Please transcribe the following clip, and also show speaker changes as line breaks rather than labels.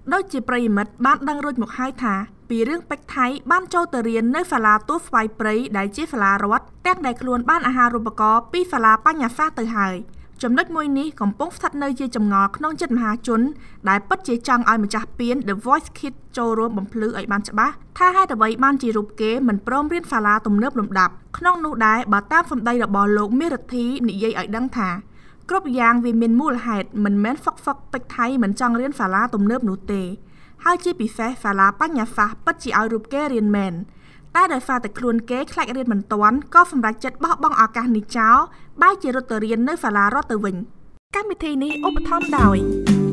ដោយជាប្រិយមិត្តបានដឹងរួចមកហើយថាពីរឿងពេជ្រថៃបានចូលទៅរៀននៅសាលាទូស្វាយព្រៃដែលជាសាលារដ្ឋទាំងដែលខ្លួនបានអាហារូបករណ៍ពីសាលាបញ្ញាសាស្ត្រទៅហើយចំណុចមួយនេះកំពុងស្ថិតនៅជាចម្ងល់ក្នុងចិត្តមហាជនដែលពិតជាចង់ឲ្យម្ចាស់ពាន The Voice Kids ចូលរួមបំភ្លឺឲ្យបានច្បាស់ថាហេតុអ្វីបានជារូបគេមិនព្រមរៀនសាលាទំនើបលំដាប់ក្នុងនោះដែរបើតាមសម្ដីរបស់លោកមេរិទ្ធីនិយាយឲ្យដឹងថាគ្រប់យ៉ាងវាមានមូលហេតុមិនមែនហ្វឹកពេជ្រថៃមិនចង់រៀនសាលាទំនើបនោះទេហើយជាពិសេសសាលាបញ្ញាសាស្ត្រពិតជាឲ្យរូបគេរៀនមែនតែដោយសារតែខ្លួនគេខ្លាចរៀនមិនទាន់ក៏សម្រេចចិត្តបោះបង់ឱកាសនេះចោលបែរជារត់ទៅរៀននៅសាលារដ្ឋទៅវិញកម្មវិធីនេះឧបត្ថម្ភដោយ